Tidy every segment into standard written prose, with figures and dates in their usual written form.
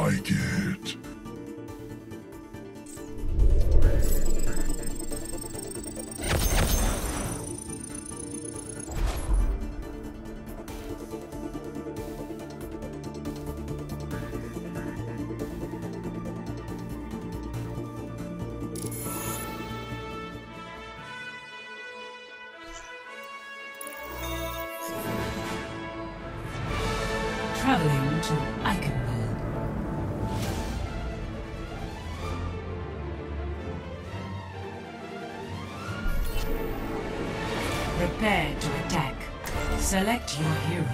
like it. Traveling to Eichenwald. Prepare to attack. Select your hero.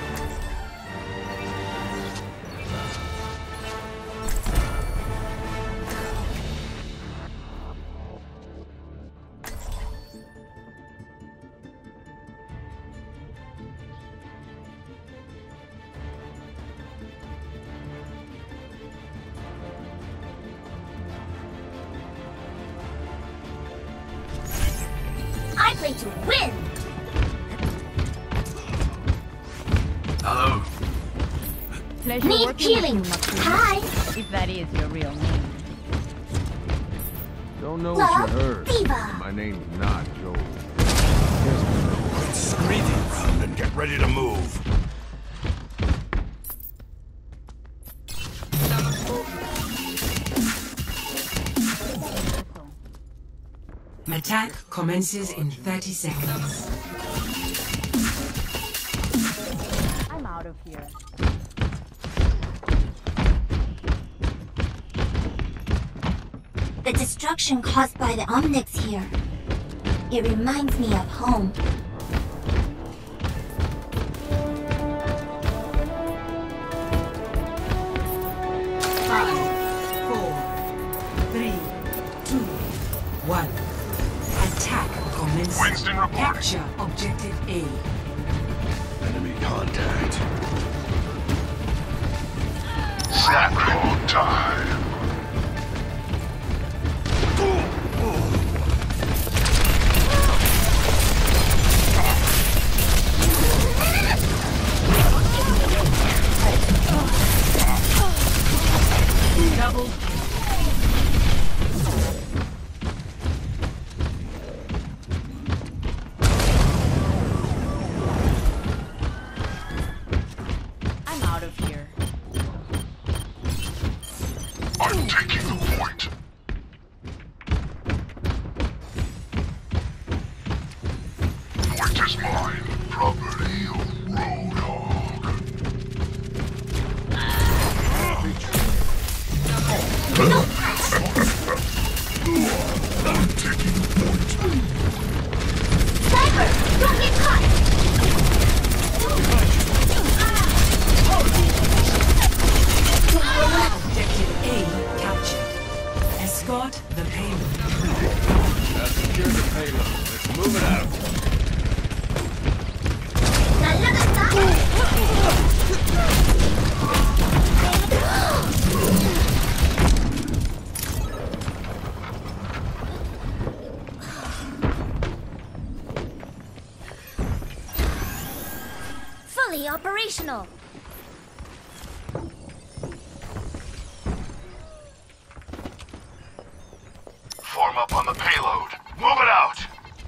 I play to win! Hello. Pleasure Need working healing! with you, Makuri. Hi! If that is your real name. Don't know Love, what you heard. Diva. My name's not Joel. Quit screaming around and get ready to move. Attack commences in 30 seconds. I'm out of here. The destruction caused by the Omnics here. It reminds me of home. Five, four, three, two, one. Attack commences. Winston reporting. Capture objective A. Enemy contact. Sackcloth time. Double kill. I'm out of here. I'm taking the point. Point is mine. Property of Roadhog. I'm taking the point. Sniper! Don't get caught! Objective A captured. Escort the payload. Now secure the payload. Let's move it out. Fully operational! Form up on the payload. Move it out.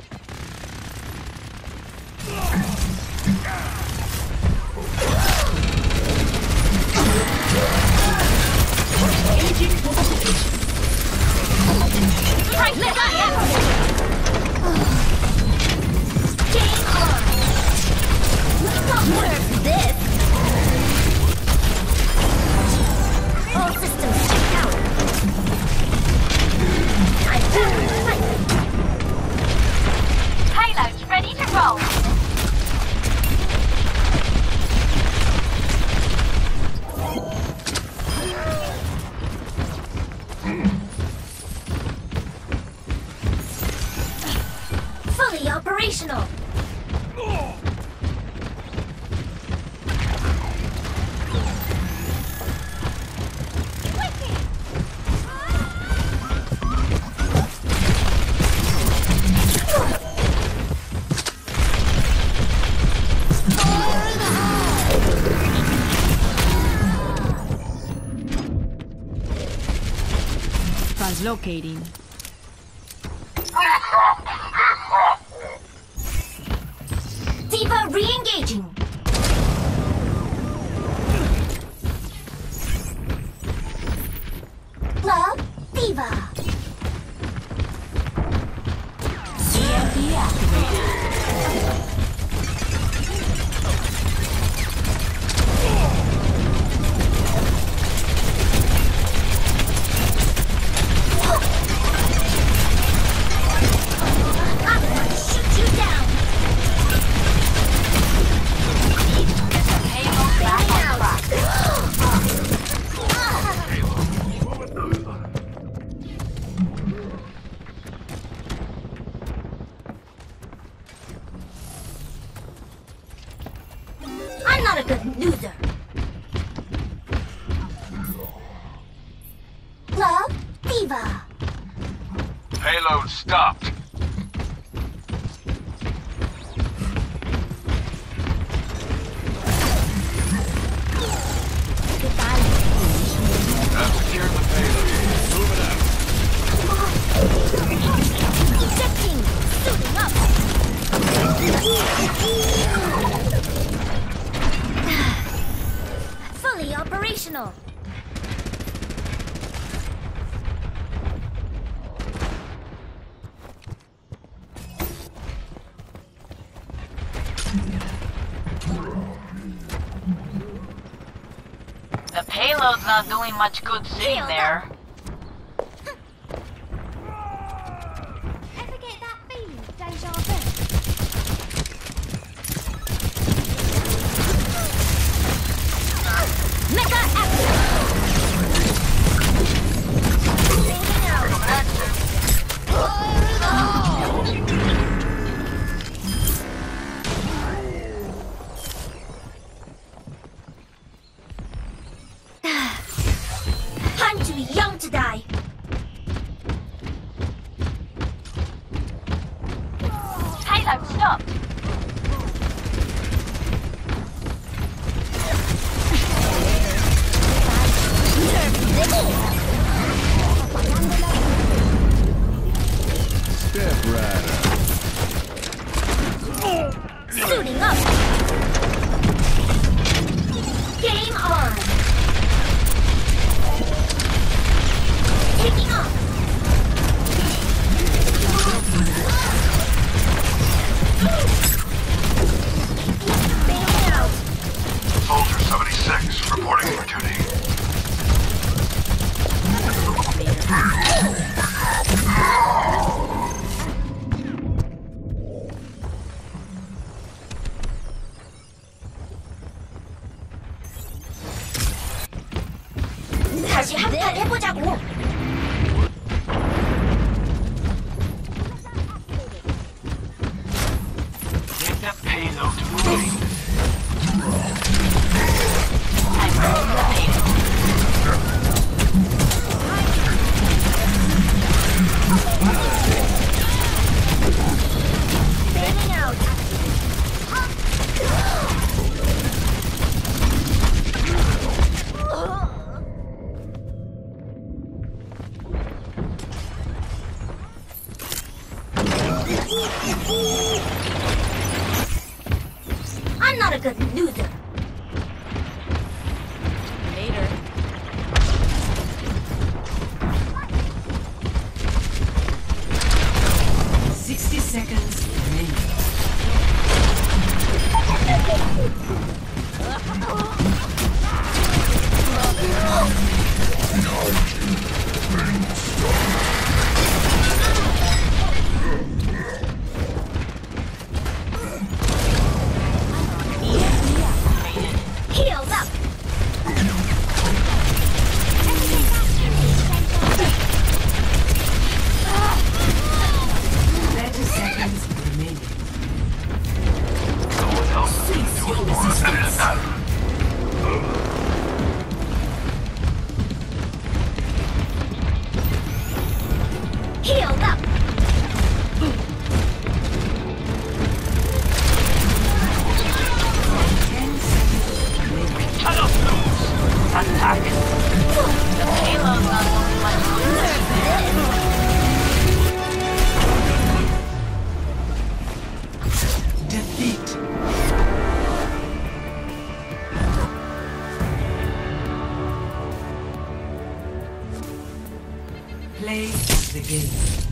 Right, let Game on! Nerf this! All systems checked out! Payload's ready to roll! Fully operational! Translocating. Diva re-engaging. Love, Diva. EMP activated. I'm gonna shoot you down. I'm not a good loser. Love, Diva. Payload stopped. I've secured the payload. Move it out. Ejecting. Suiting up. Fully operational. The payload's not doing much good sitting there. Ever get that feeling of deja vu? Mecha action! I'm too young to die. Payload stop. Step rider. Suiting up. Game on. Taking off. Bailing out. Soldier 76, reporting for duty. 다시 한 판 해보자고. Get that payload moving. Bailing out. I'm not a good loser. Later. Seconds remaining. Play begins.